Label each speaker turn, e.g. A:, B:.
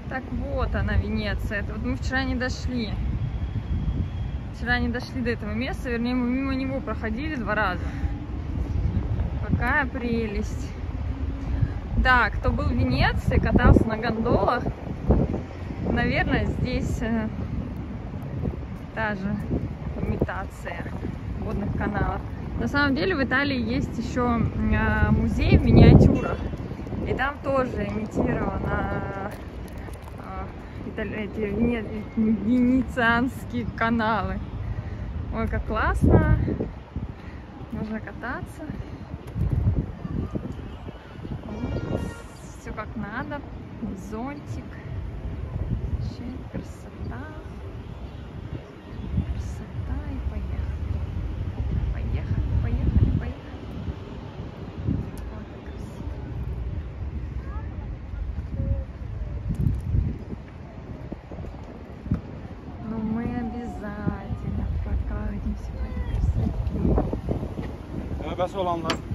A: Так вот она, Венеция. Это вот мы вчера не дошли. Вчера не дошли до этого места, вернее, мы мимо него проходили 2 раза. Какая прелесть. Да, кто был в Венеции, катался на гондолах, наверное, здесь та же имитация водных каналов. На самом деле в Италии есть еще музей в миниатюрах, и там тоже имитировано эти венецианские каналы. Ой, как классно! Можно кататься. Все как надо. Зонтик. Вообще красота. Красота и поехали. Поехали, поехали, поехали. Вот красота. Но мы обязательно прокатимся по этой красоте.
B: Arabası olanlar